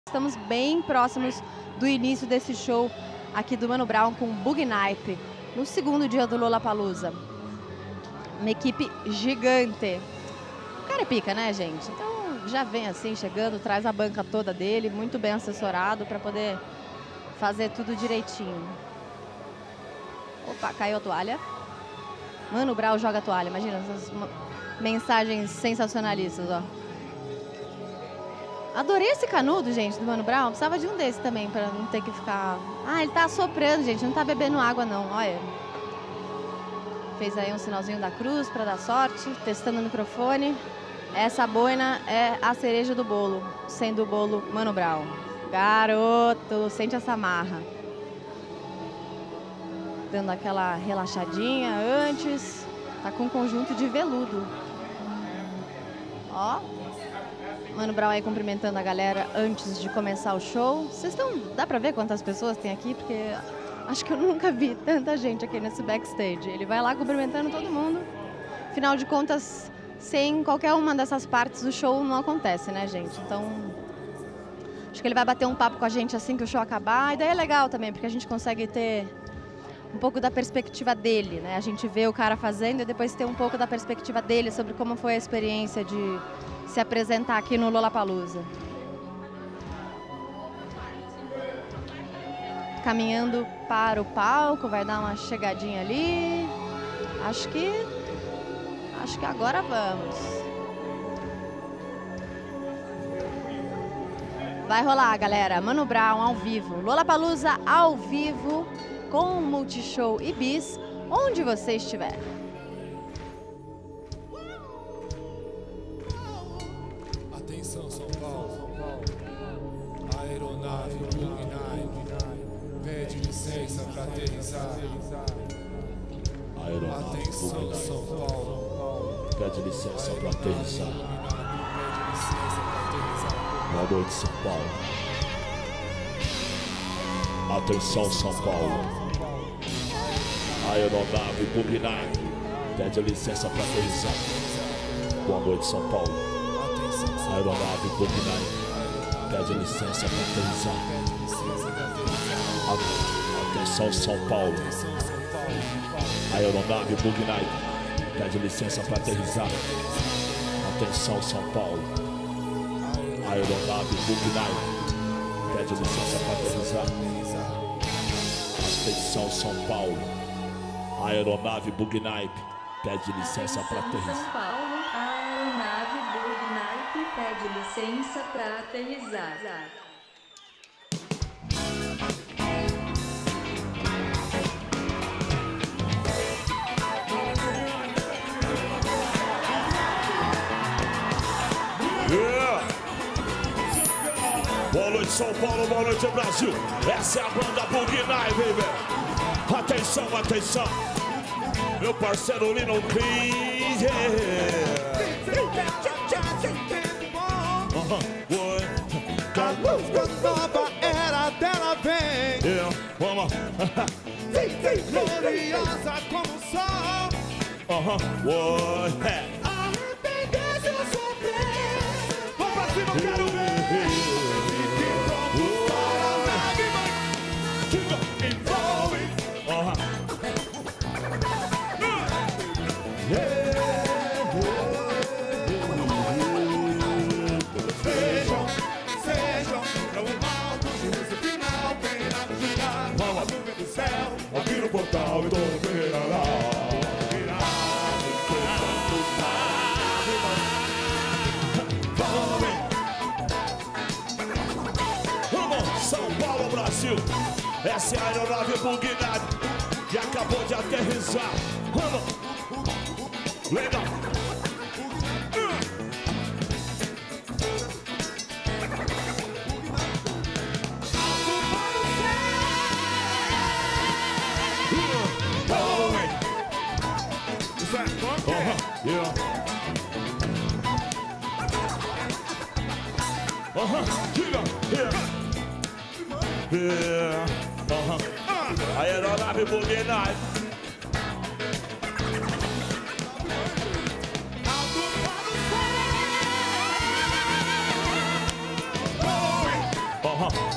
Estamos bem próximos do início desse show aqui do Mano Brown com Bug Night, no segundo dia do Lollapalooza. Uma equipe gigante. O cara é pica, né, gente? Então já vem assim, chegando, traz a banca toda dele, muito bem assessorado para poder fazer tudo direitinho. Opa, caiu a toalha. Mano Brown joga a toalha, imagina essas mensagens sensacionalistas, ó. Adorei esse canudo, gente, do Mano Brown. Precisava de um desse também, pra não ter que ficar... Ah, ele tá assoprando, gente, não tá bebendo água, não, olha. Fez aí um sinalzinho da cruz pra dar sorte, testando o microfone. Essa boina é a cereja do bolo, sendo o bolo Mano Brown. Garoto, sente essa marra. Dando aquela relaxadinha antes. Tá com um conjunto de veludo. Ó. Mano Brown aí cumprimentando a galera antes de começar o show. Vocês estão... Dá pra ver quantas pessoas tem aqui? Porque acho que eu nunca vi tanta gente aqui nesse backstage. Ele vai lá cumprimentando todo mundo. Afinal de contas, sem qualquer uma dessas partes, o show não acontece, né, gente? Então, acho que ele vai bater um papo com a gente assim que o show acabar. E daí é legal também, porque a gente consegue ter um pouco da perspectiva dele, né? A gente vê o cara fazendo e depois ter um pouco da perspectiva dele sobre como foi a experiência de se apresentar aqui no Lollapalooza. Caminhando para o palco, vai dar uma chegadinha ali. Acho que agora vamos. Vai rolar, galera. Mano Brown ao vivo. Lollapalooza ao vivo com Multishow e Bis, onde você estiver. Atenção, São Paulo. Aeronave Bug Night pede licença para aterrissar. Atenção, São Paulo. Pede licença para aterrissar. Boa noite, São Paulo. Atenção, São Paulo. Aeronave Bug Night pede licença para aterrissar. Boa noite, São Paulo. Aeronave Bug Night pede licença para aterrissar. Atenção, São Paulo. Aeronave Bug Night pede licença para aterrissar. Atenção, São Paulo. Aeronave Bug Night pede licença para aterrissar. Atenção, São Paulo. Aeronave Bug Night pede licença para aterrissar. São Paulo, a aeronave Bug Night pede licença para aterrissar. Yeah. Boa noite, São Paulo, boa noite, Brasil. Essa é a banda Bug Night, baby. Atenção, atenção. Meu parceiro Lino Clean, A luz da nova era dela vem. Vamos. Gloriosa como o sol. Arrepender-se ou sofrer. Vamos pra cima, eu quero ver. Aqui no portal e todo virará. Vamos, São Paulo, Brasil. Essa é a aeronave Bug Night que acabou de aterrissar. Vamos. Legal. Aeronave Bug Night.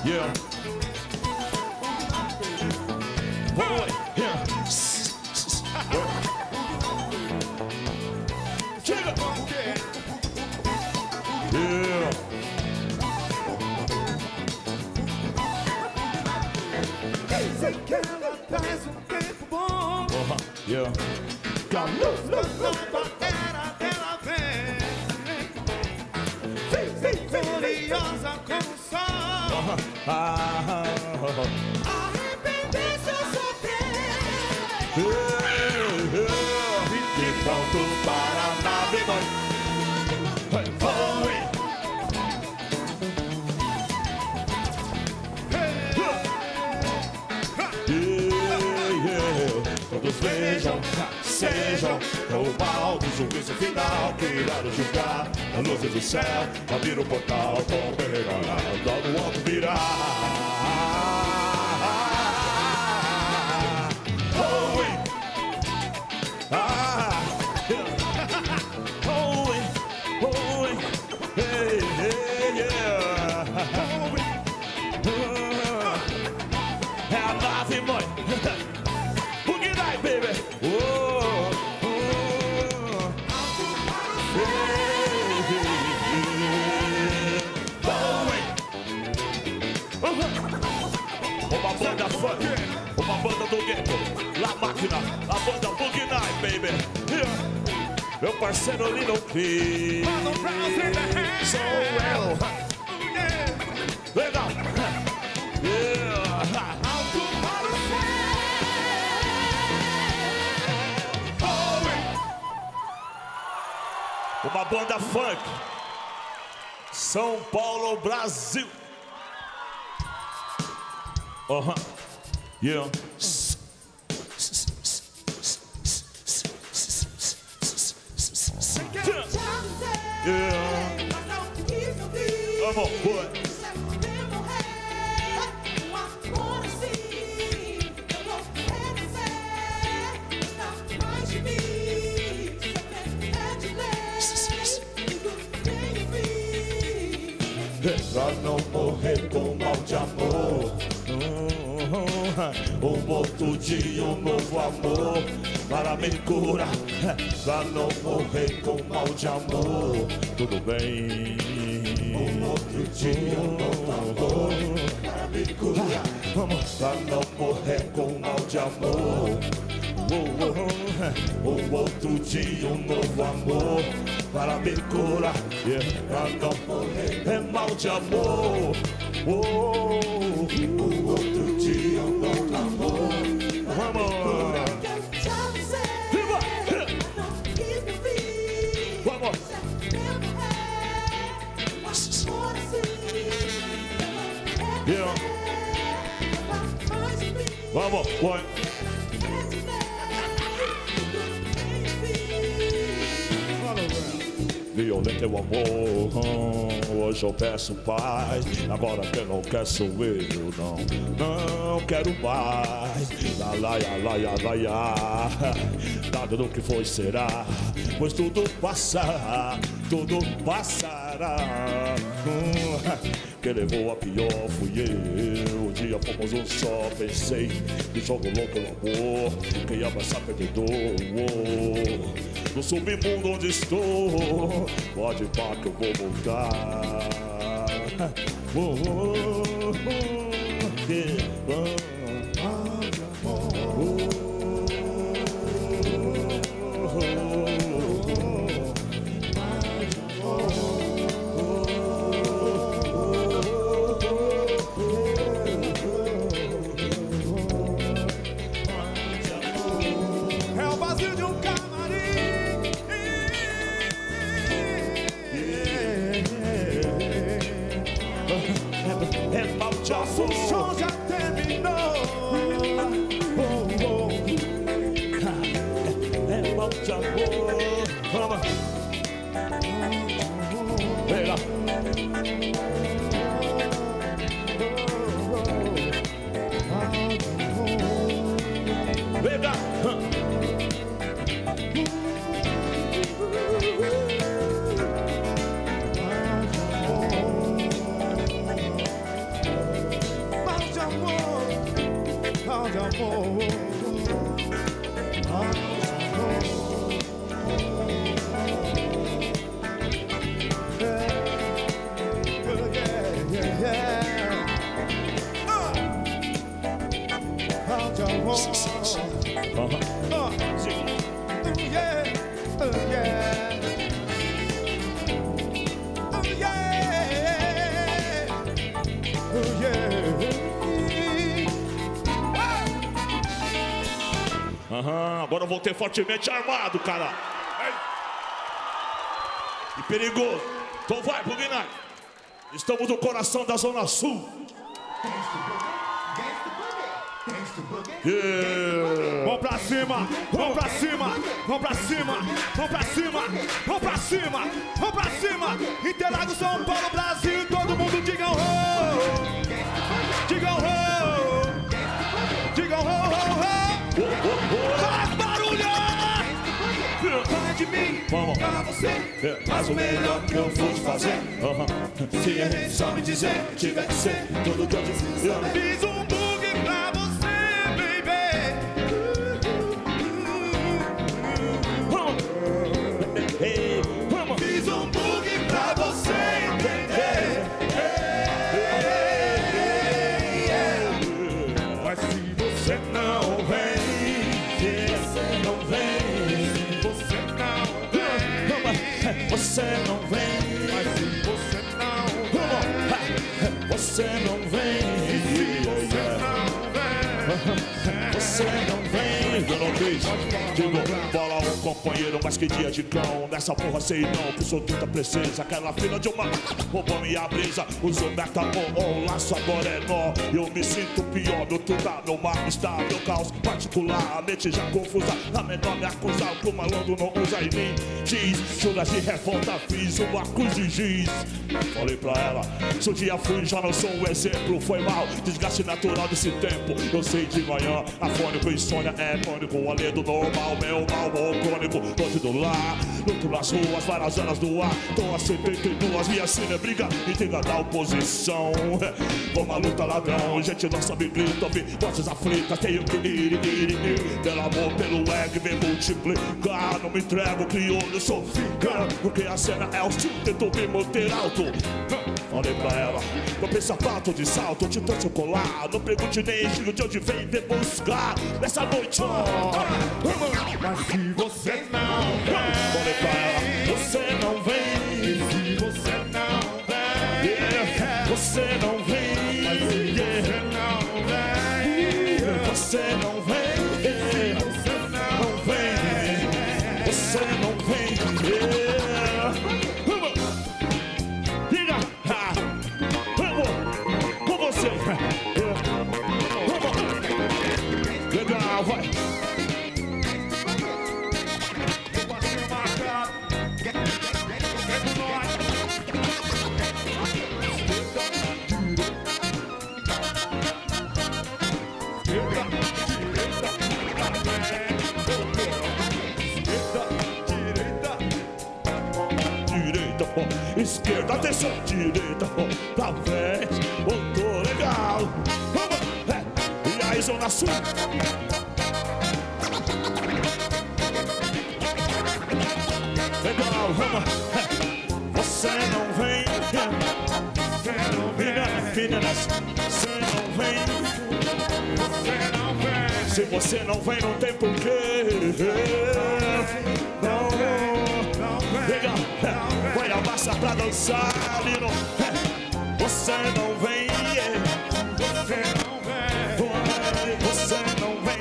Yeah. Boy, yeah. Chega. Yeah. Sei que ela traz tempo bom. Yeah. Era dela vem. Vitoriosa como o sol. Arrepender se eu sofrer. De pronto para nave, boy. Todos vejam, sejam o mal do juízo final que irá nos julgar. A luz do céu, abrir o portal com peregrina, todo o alto virá. É a nave, mãe. Boogie night, baby. Uma banda funk, uma banda do gueto, La Máquina, a banda Boogie Night, baby. Yeah. Meu parceiro Lino Cris, sou eu. Legal. Yeah. Uma banda funk, São Paulo, Brasil. Yeah. Yeah. Vamos, boy. Pra não morrer com mal de amor, um outro dia, um novo amor para me curar. Pra não morrer com mal de amor, tudo bem. Um outro dia, um novo amor para me curar. Pra não morrer com mal de amor. Um outro dia, um novo amor para me curar. Pra não morrer é mal de amor. Um outro dia, um novo amor para me curar. Viva! Vamos! Yeah. Vamos, põe! Violento é o amor, hoje eu peço paz. Agora quem não quer sou eu, não quero mais. Lá, nada do que foi será, pois tudo passa, tudo passará. Quem levou a pior fui eu. Um dia fomos um só, pensei no jogo louco no amor. Quem abraçar perdedor. No submundo onde estou, pode ir pá que eu vou voltar. É o vazio de um camarim. É mal de amor. O som já terminou. É mal de amor. Vamos. Vem lá. Vem cá. de amor. Agora eu voltei fortemente armado, cara. E perigoso. Então vai, Boogie Night. Estamos no coração da Zona Sul. Yeah. Vamos pra cima, vamos pra cima, vamos pra cima, vamos pra cima, vamos pra cima, vamos pra cima. Interlagos, São Paulo, Brasil, todo mundo diga ho, diga ho, diga ho, ho, ho. Faz barulho! Fala de mim, vamos pra você. Faz o melhor que eu vou te fazer. Se a gente só me dizer, tiver que ser tudo que eu disse. Eu fiz um boogie pra você, baby. Fiz um boogie pra você entender. Mas se você não vem, você não vem, mas se você não vem, você não vem, você não vem, eu não quis. Digo, bola um companheiro, mas que dia de cão. Nessa porra sei não, que sou tudo precisa. Aquela fila de uma roubou minha brisa. Usou metamor, o laço agora é nó. Eu me sinto pior, meu tudo meu mar está. Meu caos particular, a mente já confusa. A menor me acusa, o que o malandro não usa em mim. Diz, juras de revolta, fiz uma cruz de giz. Falei pra ela, se um dia fui, já não sou um exemplo. Foi mal, desgaste natural desse tempo. Eu sei de manhã, afônico, insônia é crônico. Além do normal, meu mal, crônico. Longe do lar, luto nas ruas, várias horas do ar. Tô a 72, minha cena é briga, intriga da oposição. Vamos a luta, ladrão, gente não sabe grita. Ouvi vozes aflitas, tenho que ir. Pelo amor, pelo egg, vem multiplicar. Não me entrego, crioulo, sou fica. Porque a cena é hostil, tentou me manter alto. Falei pra ela, não pensa sapato de salto, te trouxe colar. Não pergunte nem estilo de onde vem buscar. Nessa noite, mas se você não vem, falei pra ela, você não vem. E se você não vem, você não vem. Mas se você não vem, você não vem. Você não vem, você não vem. Diga, vamos com você. Legal, vai. Esquerda, atenção, direita, pra frente, voltou, legal. Vamos, e aí, Zona Sul. Legal, vamos. Você não vem, você não vem, meninas, você não vem, você não vem. Se você não vem, não tem porquê. Não vem. Legal, vai a massa pra dançar, Lino. Você não vem, você não vem, você não vem,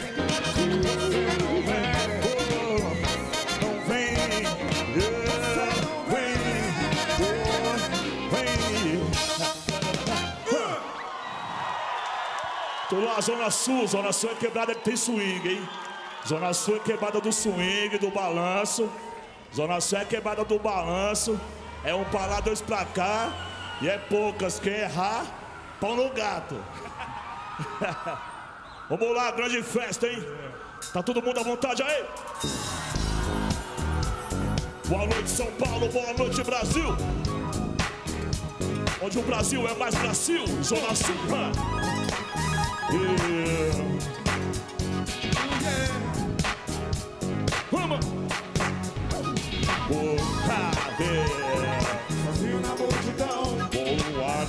não vem, vem. Tô lá, Zona Sul é quebrada que tem swing, hein? Zona Sul é quebrada do swing, do balanço. Zona Sul é quebrada do balanço, é um pra lá, dois pra cá, e é poucas, quem errar, pão no gato. Vamos lá, grande festa, hein? Tá todo mundo à vontade aí? Boa noite, São Paulo, boa noite, Brasil. Onde o Brasil é mais Brasil, Zona Sul. Yeah.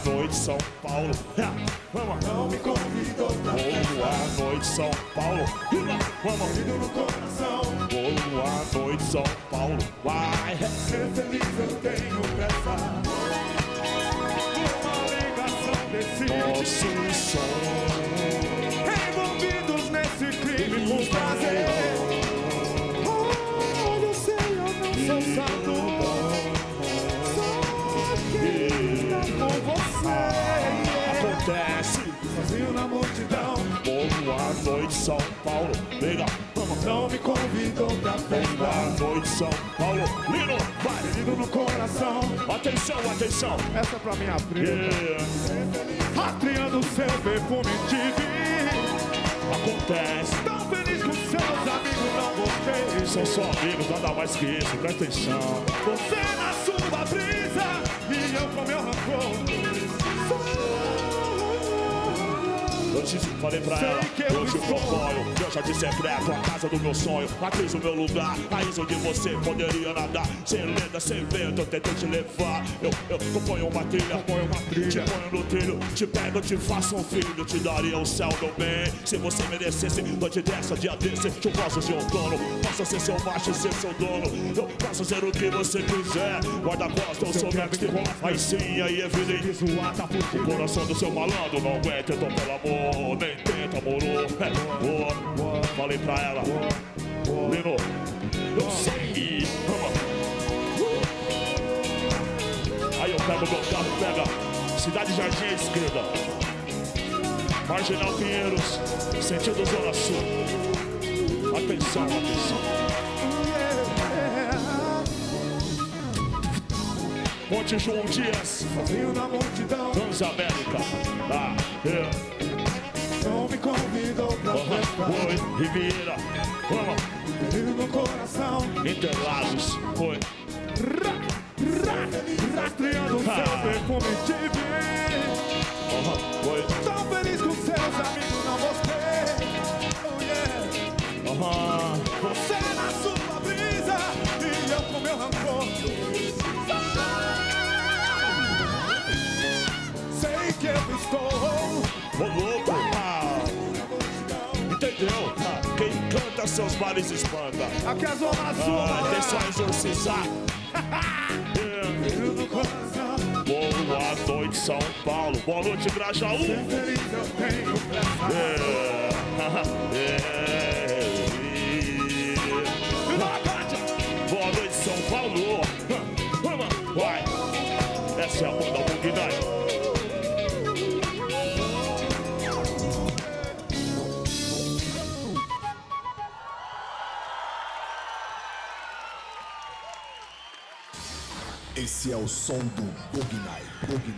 noite, São Paulo. Vamos. Não me convidou pra Boa noite, São Paulo. Vamos. ferido no coração. Boa noite, São Paulo. Vai. Ser feliz eu tenho pressa. Uma ligação decide. Nosso som. Envolvidos nesse crime por prazer. Oh, eu sei, eu não sou santo. Só quem está com você. Acontece. Sozinho na multidão. Boa noite, São Paulo. Liga. Vamos. Não me convidou pra festa. Boa noite, São Paulo. Lino, vai. Ferido no coração. Atenção, atenção. Essa é pra minha preta. Rastreando seu perfume te vi. Acontece. Tão feliz com seus amigos, não gostei. São só amigos, nada mais que isso, presta atenção. Você na sua brisa e eu com meu rancor. Eu te falei pra ela, eu te proponho. Eu já de secreto, a casa do meu sonho. Atriz o meu lugar, país onde você poderia nadar. Sem lenda, sem vento, eu tentei te levar. Eu componho uma trilha, te ponho no trilho. Te pego, te faço um filho. Te daria o céu, meu bem. Se você merecesse, noite dessa, dia desse. Chuvosos de outono, posso ser seu macho, ser seu dono. Eu posso ser o que você quiser. Guarda-costas, eu sou gangster. Aí sim, aí é vida. O coração do seu malandro não aguenta, então pelo amor. Nem tenta, moro. Falei pra ela, Lino, eu sei. Aí eu pego meu carro, pega Cidade Jardim à esquerda, Marginal Pinheiros, sentido Zona Sul. Atenção, atenção. Ponte João Dias, Sozinho na multidão. Transamérica. Não me convidou pra festa. Foi, Riviera, vamos, Ferido no coração. Interlagos, foi. Rastreando seu perfume te vi. Foi. Tão feliz com seus amigos, não gostei. Oh yeah. Você na sua brisa e eu com meu rancor. Sei que eu estou. Ô louco, entendeu? Quem canta seus males espanta. Aqui é a Zona Sul. Tem só exorcizar. Ferido no coração. Boa noite, São Paulo. Boa noite, Grajaú. Ser feliz eu tenho pressa. Boa noite, São Paulo. Vamos, vai. Essa é a banda Bug Night. Esse é o som do Bug Night. Bug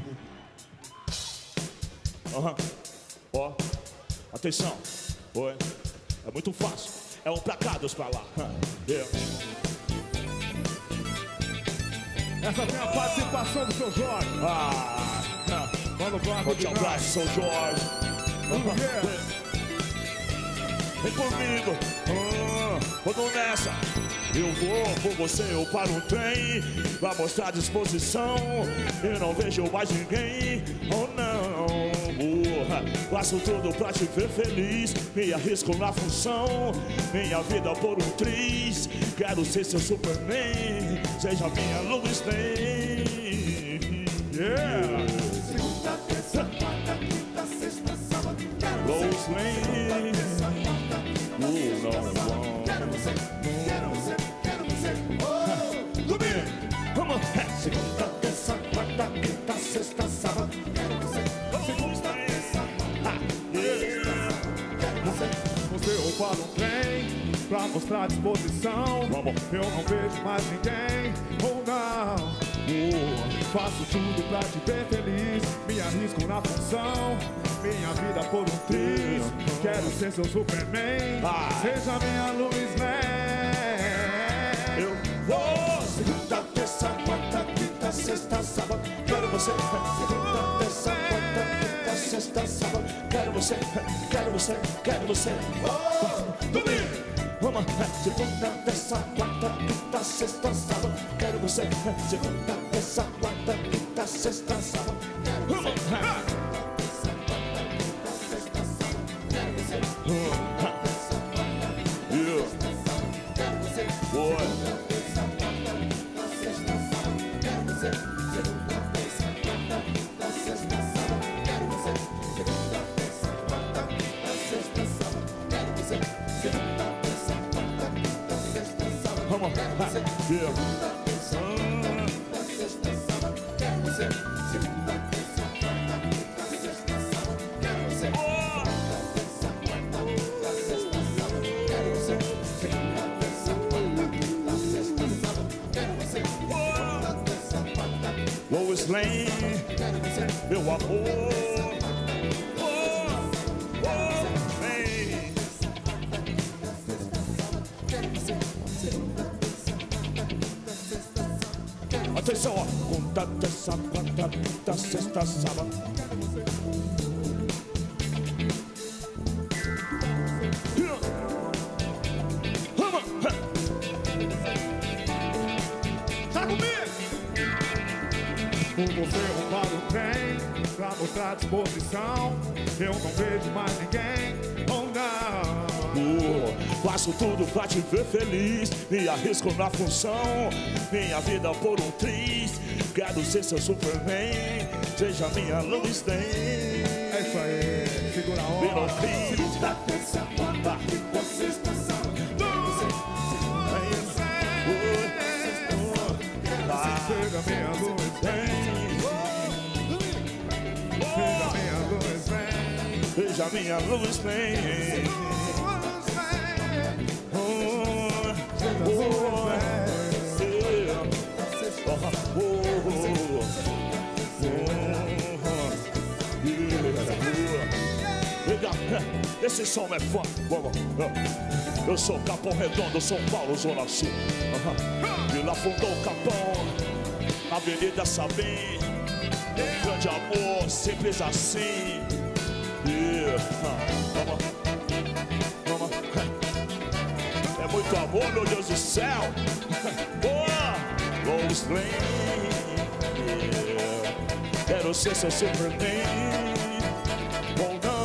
Night. Ó, atenção. Oi. É muito fácil. É um pra cá, dois pra lá. Essa tem a participação do seu Jorge. Manda pro Forte abraço, São Jorge. Vem comigo. Vamos nessa. Eu vou por você, eu paro um trem pra mostrar disposição. Eu não vejo mais ninguém, oh não. Faço tudo pra te ver feliz. Me arrisco na função. Minha vida por um triz. Quero ser seu Superman. Seja minha Lois Lane. Yeah. Segunda, terça, quarta, quinta, sexta, sábado. Lois Lane. Quero você, quero você, quero você. Oh, domingo. Vamos. Segunda, terça, quarta, quinta, sexta, sábado. Quero você. Segunda, terça, quarta, quinta, quero você. Você roubar um trem pra mostrar disposição. Vamos. Eu não vejo mais ninguém, ou não. Faço tudo pra te ver feliz. Me arrisco na função. Minha vida por um triz. Quero ser seu Superman. Seja minha Lois Lane. Eu vou. Segunda, terça, quarta, quinta, sexta, sábado. Quero você. Segunda, terça, quarta, quinta, sexta, sábado. Quero você, quero você, quero você. Oh, domingo. Vamos. Segunda, terça, quarta, quinta, sexta, sábado. Quero você. Segunda, terça, quarta, quinta, sexta, sábado. Quero Lois Lane, meu amor. Vem. Atenção, ó. Conta essa quinta, sexta, sábado. Por você roubar o trem, pra mostrar disposição. Eu não vejo mais ninguém, ou não. Faço tudo pra te ver feliz. Me arrisco na função. Minha vida por um triz. Quero ser seu Superman. Seja minha Lois Lane. É isso aí, segura a onda. Virou crise. Seja minha Lois Lane. Seja minha Lois Lane. Seja minha Lois Lane. Esse som é fã. Eu sou Capão Redondo, São Paulo, Zona Sul. Vila Fundou Capão, Avenida Sabim. Grande amor, simples assim. É muito amor, meu Deus do céu. Lois Lane. Quero ser seu Superman. Ou não.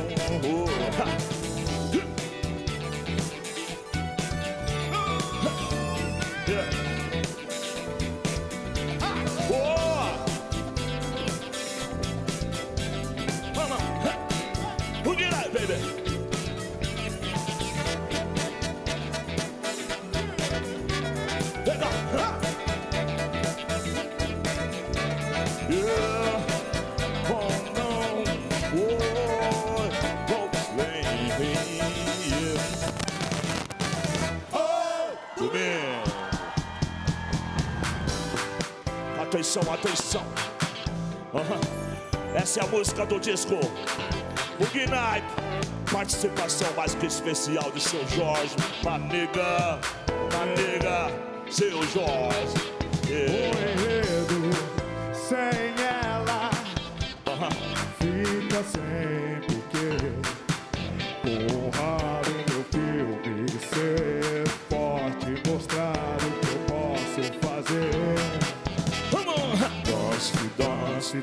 Atenção, atenção. Essa é a música do disco Boogie Night. Participação mais que especial de seu Jorge. Manega, seu Jorge. O enredo sem ela fica sempre que honrar o meu filme, ser forte, mostrar o que eu posso fazer. Dance,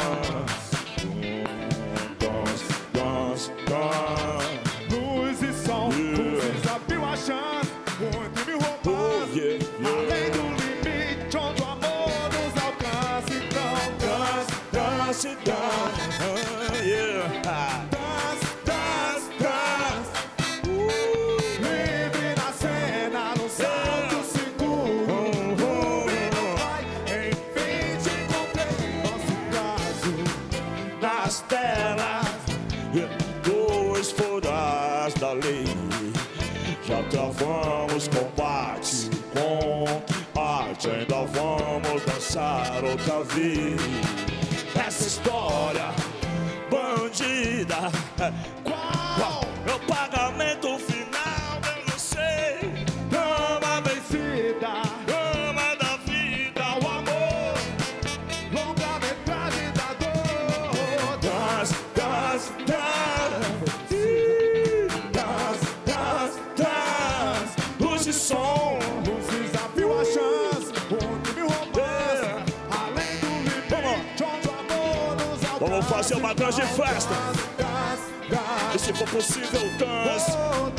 dance. Luz e som, luzes abriu a chance, onde me roubou. Além do limite, onde o amor nos alcança. Então dance, livre na cena, no salto seguro. E não vai, enfim, te encontrei. Nosso caso nas telas, dois foras da lei. Já travamos combates com arte, ainda vamos dançar outra vez. Essa história bandida, qual é o pagamento final? Eu não sei. dama vencida, Ama da vida, o amor. longa metragem da dor. Dance. Luz e som. Luzes abriu a chance, onde me roubou. Além do limite, onde o amor nos alcança. fazer uma grande festa. E se for possível, dance.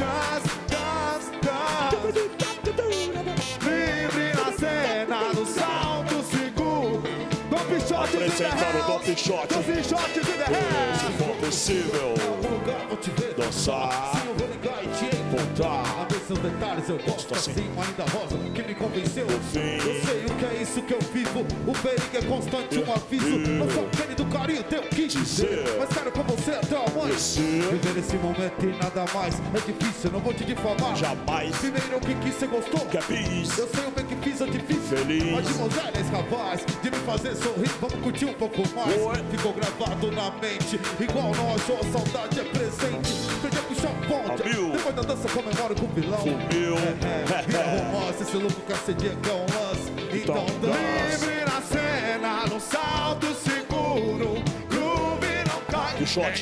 Livre na cena, no salto seguro. Dom Pichote Apresentando o Dom Pichote. Dom Pichote de derrete. Se for possível, dançar, voltar. Seus detalhes eu gosto assim, ainda rosa, que me convenceu. Eu sei o que é isso que eu vivo. O perigo é constante, um aviso. Não sou aquele do carinho, tenho que dizer, mas quero com você até a mãe. Viver esse momento e nada mais. É difícil, não vou te difamar. Jamais. Primeiro o que você gostou, que é bis. eu sei o bem que fiz, é difícil. Feliz. Mas de mostrar és capaz de me fazer sorrir. Vamos curtir um pouco mais. Ficou gravado na mente, igual nós, sua saudade é presente. Peguei puxar a ponte. Depois da dança comemoro com o vilão. Vira romance, esse louco cacedia que é um lance. Então dança. Livre na cena, no salto seguro. Groove não cai. Pichote.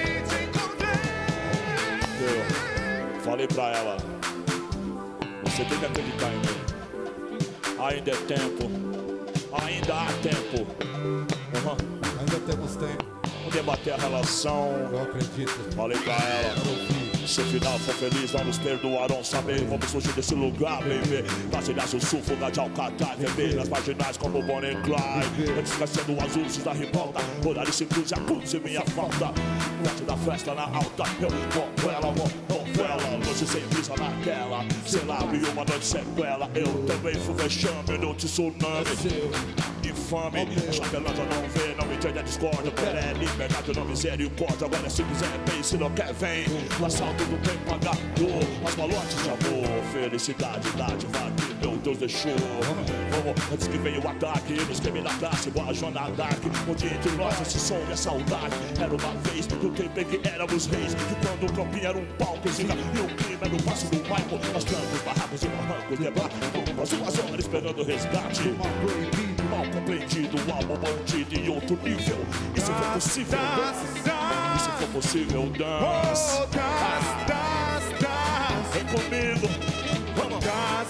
Falei pra ela, você tem que acreditar em mim. Ainda é tempo. Ainda há tempo. Ainda temos tempo. Vamos debater a relação. Eu acredito. Falei pra ela, se o final for feliz, não nos perdoarão saber. Vamos fugir desse lugar, baby. Brasileiro sul, fuga de Alcatraz. Beber nas marginais como Bonnie and Clyde. Esquecendo o azul, se dá ribalta. Olhar-se cruz, a cruz e minha falta. Noite da festa na alta. Eu vou ela, noite sem brisa naquela. Sei lá, abriu uma noite sequela. Eu também fui vexame no tsunami. Infame, chapelando não vê, não entende a discórdia. Quer liberdade, não misericórdia. Agora se quiser, bem, se não quer, vem. Assalto do bem pagador, as malotes de amor. Felicidade, dádiva que meu Deus deixou. Antes que veio o ataque, nos queimei na classe, boa Joana Dark. Onde entre nós esse som e a saudade. Era uma vez que o tempo em que éramos reis. Que quando o campinho era um palco, e o clima era o passo do Michael. Nós trancos, barracos e barrancos, debate. As duas horas esperando o resgate. Mal compreendido, alma bandido em outro nível. E se for possível, e se for possível, dance. Vem comigo, vamos.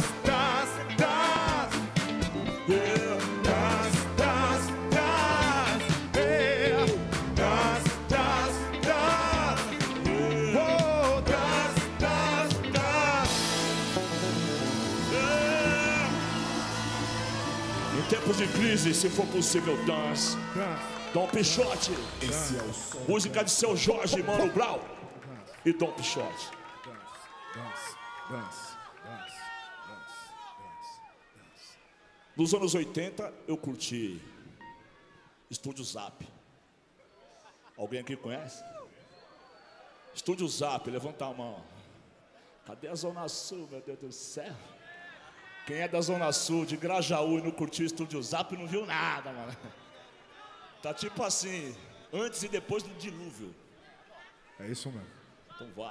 Em tempos de crise, se for possível, dance. Dom Pichote. Esse é o som. Música de Seu Jorge, Mano Brown e Dom Pichote. Nos anos 80, eu curti Estúdio Zap. Alguém aqui conhece? Estúdio Zap, levanta a mão. Cadê a Zona Sul, meu Deus do céu? Quem é da Zona Sul, de Grajaú, e não curtiu Estúdio Zap, não viu nada, mano. Tá tipo assim, antes e depois do dilúvio. É isso mesmo. Então vai.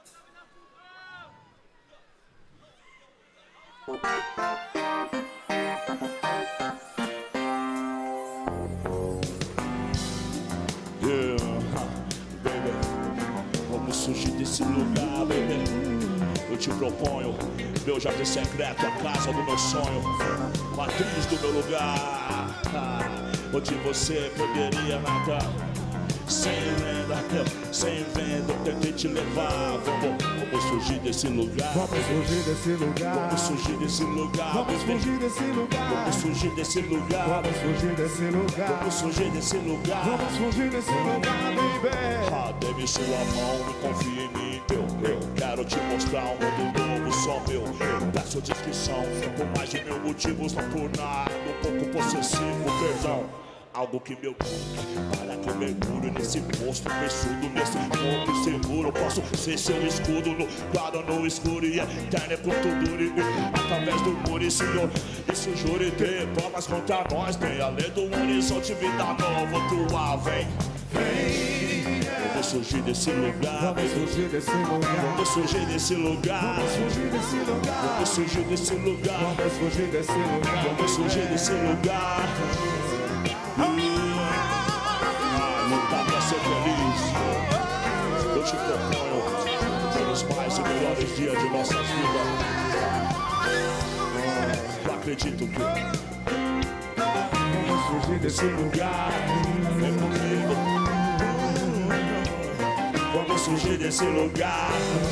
Baby, vamos fugir desse lugar, baby. Eu te proponho meu jardim secreto, a casa do meu sonho, matriz do meu lugar, onde você poderia nadar. Sem venda, tentei te levar. Vamos fugir desse lugar. Vamos fugir desse lugar. Vamos fugir desse lugar. Vamos fugir desse lugar. Vamos fugir desse lugar. Vamos fugir desse lugar. Vamos fugir desse lugar. Vamos fugir desse lugar, baby. Dê-me sua mão e confie em mim, eu quero te mostrar um mundo novo, só meu. Peço descrição, por mais de 1000 motivos, não por nada, um pouco possessivo, perdão. Algo que me ocupe, para que eu mergulho nesse monstro peçudo, nesse ponto seguro. Posso ser seu escudo no claro, no escuro, e eterno quanto dure. Através do muro, senhor, isso jure ter provas contra nós. Tem além do horizonte, vida nova, tua vem. Vamos fugir desse lugar. Vamos fugir desse lugar. Vamos fugir desse lugar. Vamos fugir desse lugar. Vamos fugir desse lugar. Vamos fugir desse lugar. Vamos fugir desse lugar. Lutar pra ser feliz. Eu te proponho pelos mais e melhores dias de nossa vida. Eu acredito que vamos fugir desse lugar. Vem comigo. fugir desse lugar.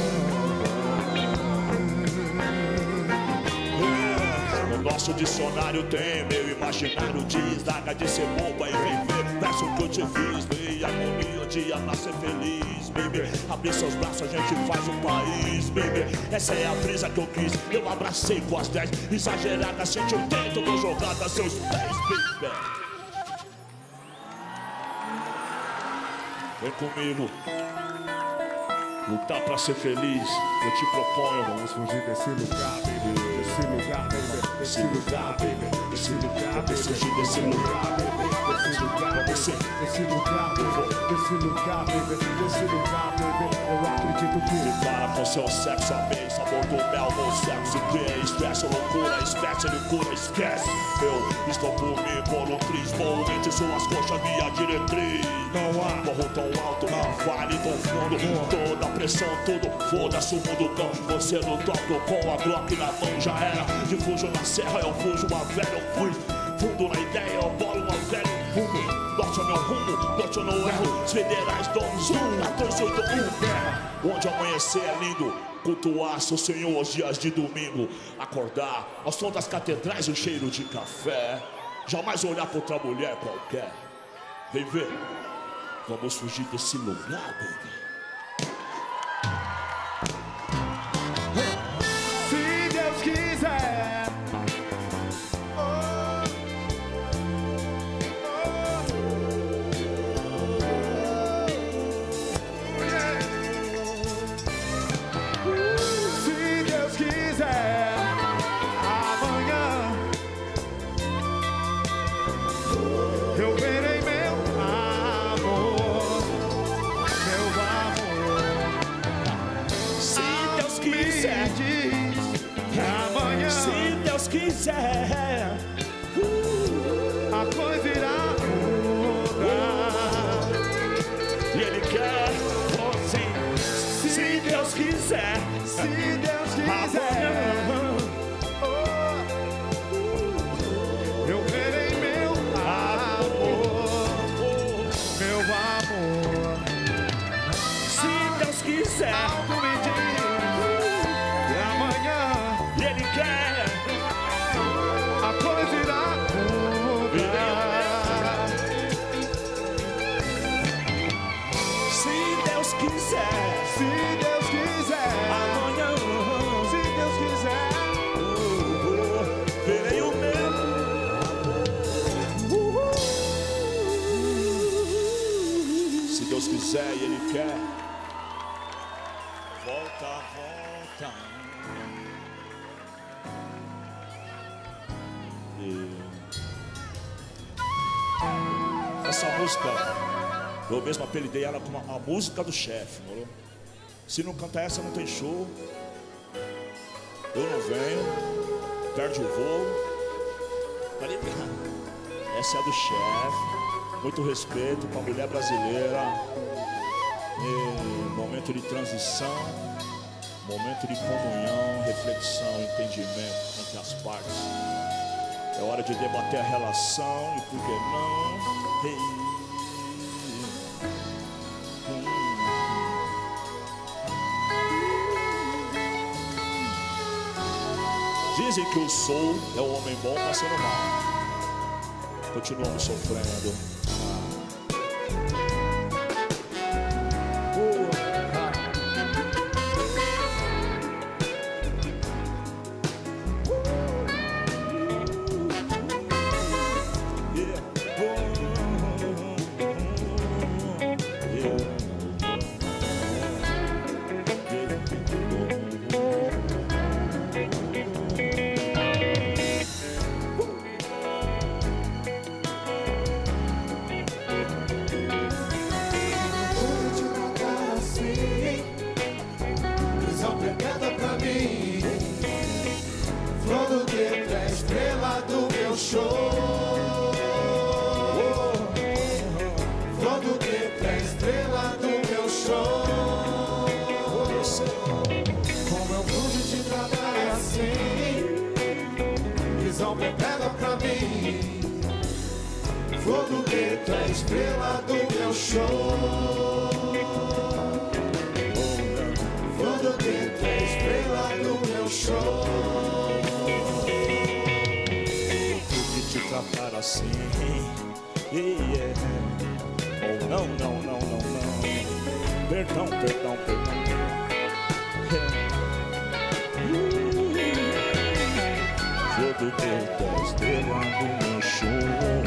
No nosso dicionário tem meu imaginário diz: larga de ser boba e viver. Peço o que eu te fiz, veio harmonia, o dia nascer feliz, baby. Abrir seus braços, a gente faz um país, baby. Essa é a brisa que eu quis, eu abracei com as 10 exageradas, 180, tô jogada seus pés, baby. Vem comigo, lutar pra ser feliz, eu te proponho. Vamos fugir desse lugar, baby. Desse lugar, baby. Desse lugar, baby. Desse lugar, baby. Fugir desse lugar, baby. Desse lugar, baby. Desse lugar, baby. Desse lugar, baby. Desse lugar, baby. Eu acredito que se para com seu sexo, amei, sabor do mel no sexo. Que é estresse, loucura, espécie de cura, esquece. Eu estou por mim, por um triz, vou entre suas coxas, minha diretriz. Não há morro tão alto, vale tão fundo, toda a pressão, tudo, foda-se o mundo cão. Você no topo com a Glock na mão, já era. De fujo na serra, eu fujo uma velha, eu fui fundo na ideia, eu bolo uma velha rumo. Norte é meu rumo, norte eu não erro. Os federais dão um zoom na 381 terra. Onde amanhecer é lindo, cultuar seu Senhor aos dias de domingo. Acordar ao som das catedrais, o cheiro de café. Jamais olhar pra outra mulher qualquer. Vem ver, vamos fugir desse lugar, baby. se Deus quiser. Se Deus quiser, amanhã eu verei meu amor, meu amor. Se Deus quiser, Diz amanhã se Deus quiser, a coisa irá mudar. e Ele quer você. Se Deus quiser, Se Deus quiser, eu verei meu amor, meu amor. se Deus quiser, Algo me diz que amanhã e Ele quer. a coisa irá mudar. Se Deus quiser, Se Deus quiser, amanhã se Deus quiser, verei o meu. Se Deus quiser e Ele quer, volta, volta. Essa música, eu mesmo apelidei ela como a música do chefe, moro? Se não cantar essa, não tem show. Eu não venho, perde o voo. Tá ligado? Essa é a do chefe. Muito respeito pra mulher brasileira. E momento de transição, momento de comunhão, reflexão, entendimento entre as partes. É hora de debater a relação e por que não? Dizem que o soul é o homem bom passando mal. Continuamos sofrendo. Fogo preto é estrela do meu show. show. Pude te tratar assim, yeah. Oh, não, não, não, não, não. Perdão, perdão, perdão. Vou do teu da estrela do meu show.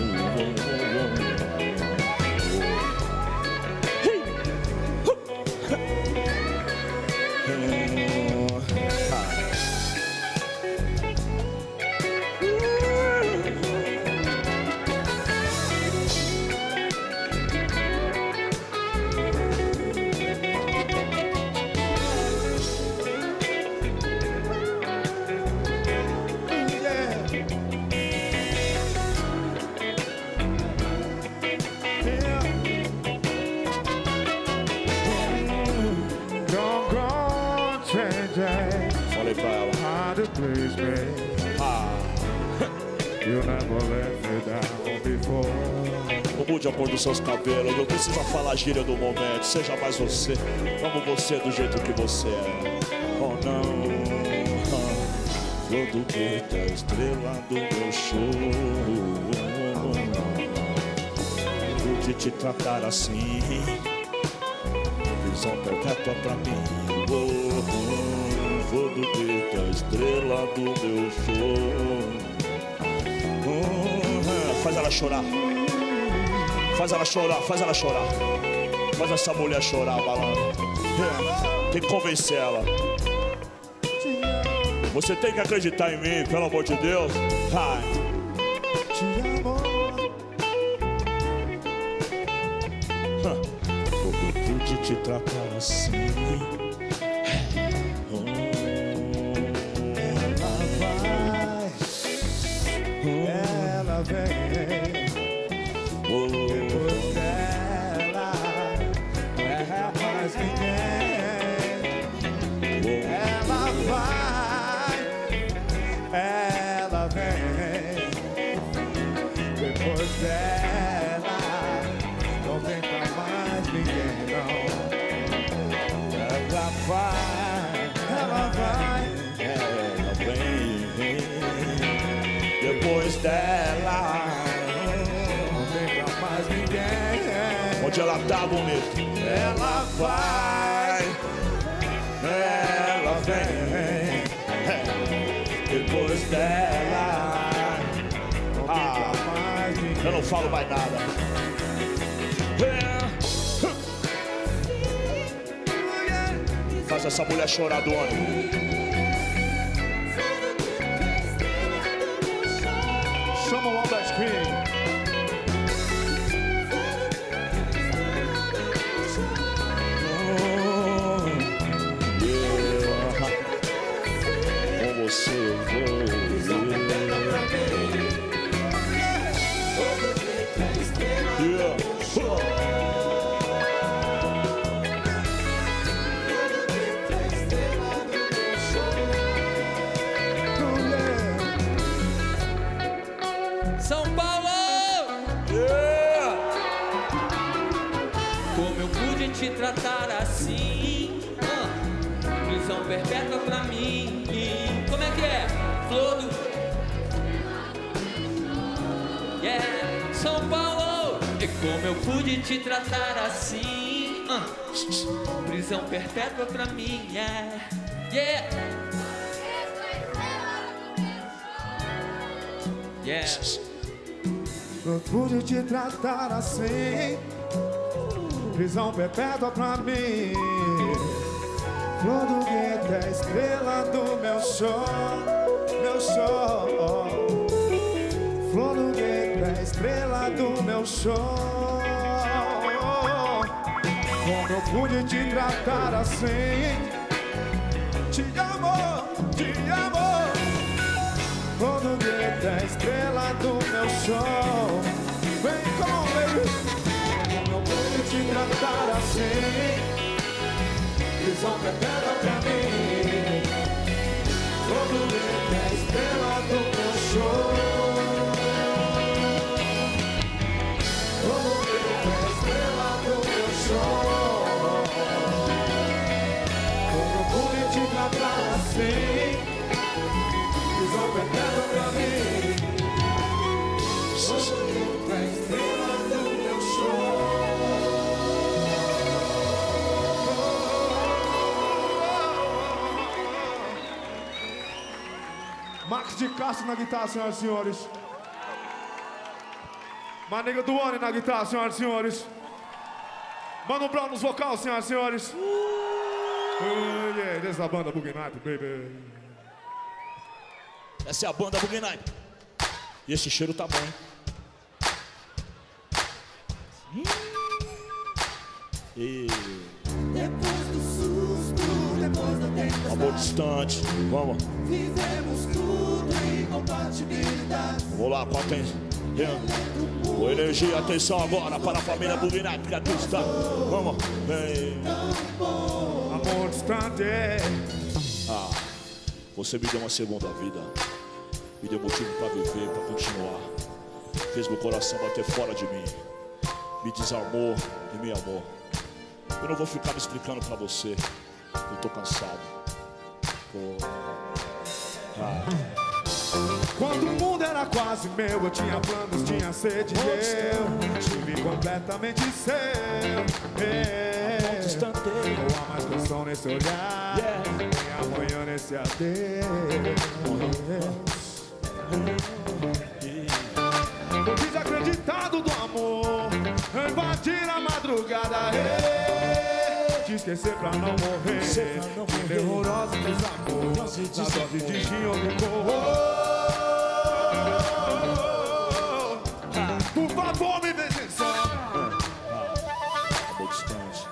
Falei pra ela. Não mude a cor dos seus cabelos. Não precisa falar a gíria do momento. Seja mais você. Amo você do jeito que você é. Oh não. Flor do gueto, a estrela do meu show. Pude te tratar assim. Visão perpétua pra mim. Flor do gueto, a estrela do meu show. Faz ela chorar. Faz ela chorar, faz ela chorar. Faz essa mulher chorar, malandro. Tem que convencer ela. Você tem que acreditar em mim, pelo amor de Deus. Ai. Te amo. Como pude te tratar assim. Ela vem. Depois dela não é mais ninguém. Ela vai. Ela vem. Depois dela não vem pra mais ninguém, não. Ela vai. Ela vai. Ela vem. Depois dela Não vem pra mais ninguém. onde ela tá, bonito. Ela vai. Ela vem. Depois dela Mais ninguém. eu não falo mais nada. Faz essa mulher chorar do ônibus. Chama o Albert King. Com você eu vou. São Paulo! Como eu pude te tratar assim? Prisão perpétua pra mim. Como é que é? Flor do... Yeah! São Paulo! E como eu pude te tratar assim? Prisão perpétua pra mim. Yeah! Yeah! Yeah! Não pude te tratar assim. Prisão perpétua pra mim. Flor do gueto é a estrela do meu show. Meu show. Flor do gueto é a estrela do meu show. Como eu pude te tratar assim? Te amo, te amo. Flor do gueto é a estrela do meu show. Vem com ele. Como eu pude te tratar assim? Prisão perpétua pra mim. Flor do gueto é a estrela do meu show. Flor do gueto é a estrela do meu show. Como eu pude te tratar assim? Max de Castro na guitarra, senhoras e senhores. My nigga Duane na guitarra, senhoras e senhores. Mano Brown nos vocais, senhoras e senhores. Yeah, essa é a banda Boogie Night, baby. Essa é a banda Boogie Night. E esse cheiro tá bom, hein? E... Depois do susto, depois da tempestade, amor distante, vamos. vivemos tudo em compatibilidade. Vamos lá, qual tem? Com energia, atenção agora para a família Boogie Night, que aqui está. Vamos. Vem. Amor distante. Ah, você me deu uma segunda vida. Me deu motivo para viver, para continuar. Fez meu coração bater fora de mim. Me desarmou e me amou. Eu não vou ficar me explicando pra você. Eu tô cansado. Quando o mundo era quase meu, eu tinha planos, tinha sede e eu tive completamente seu. Não há mais canção nesse olhar, nem amanhã nesse adeus. Tô desacreditado do amor, invadir a madrugada, te esquecer pra não morrer. Que terroroso desamor, na dose de gin ou licor. Por favor, me deixe só. Amor distante.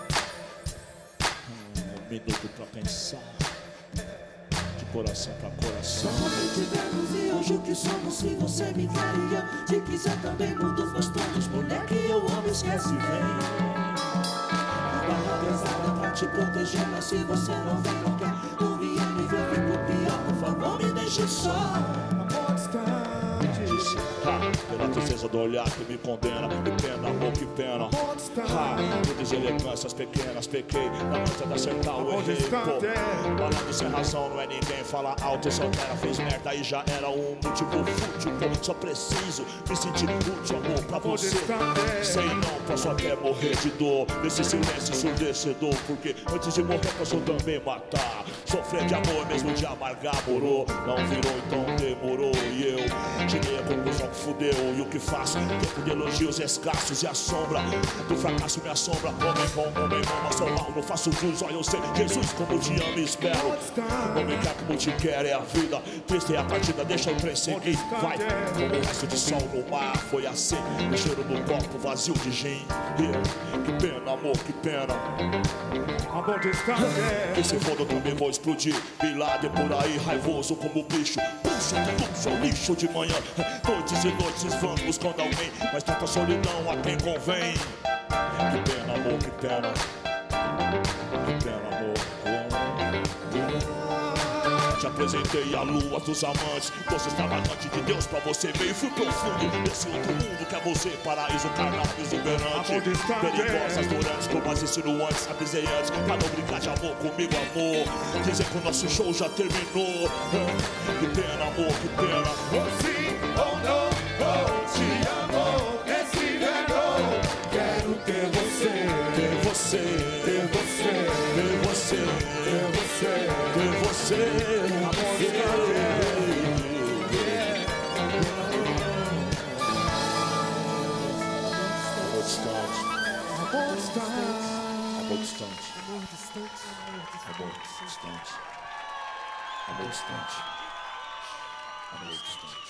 Um minuto pra pensar. De coração pra coração. Somente tivemos e hoje o que somos. Se você me quer e eu te quiser também, mundo faz planos. Mulher que eu amo, esquece, vem. Barra pesada pra te proteger, mas se você não vem, não quer, não vier me ver, fico pior. Por favor, me deixe só. Amor distante. Pela tristeza do olhar que me condena. Que pena, amor, que pena. Por deselegâncias pequenas, pequei. Na noite da central eu errei, pô. Falando sem razão, não é ninguém. Fala alto, essa cara fez merda e já era um motivo fútil, pô. Só preciso me sentir útil, amor, pra você. Sei não, posso até morrer de dor nesse silêncio ensurdecedor, porque antes de morrer posso também matar. Sofrer de amor mesmo de amargar, morou. Não virou, então demorou. E eu tirei a conclusão que fudeu. E o que faço? Tempo de elogios escassos e a sombra do fracasso me assombra. Homem bom, mas sou mal, não faço jus. Olha, eu sei, Jesus, como te amo e espero. Não me quer como te quer, é a vida. Triste é a partida, deixa o trem seguir. Vai, como o resto de sol no mar. Foi assim, o cheiro do copo vazio de gin. Que pena, amor, que pena. Amor distante. E se for eu também vou explodir. Bilade por aí, raivoso como bicho. Puxa, puxa o lixo de manhã. Noites e noites vamos buscando alguém, mas tanta solidão a quem convém. Que pena, amor, que pena. Que pena, amor. Te apresentei a lua dos amantes, doce extravagante de Deus pra você ver. E fui profundo desse outro mundo que é você, paraíso carnal exuberante. Perigosas durantes, como as insinuantes, avisei antes, pra não brincar de amor comigo, amor. Dizer que o nosso show já terminou. Que pena, amor, que pena. Oh sim, oh não, oh te amo, esse verão. Quero ter você, ter você, ter você, ter você, ter você, ter você. Amor distante. Amor distante. Amor distante. Amor distante. Amor distante. Amor distante. Amor distante.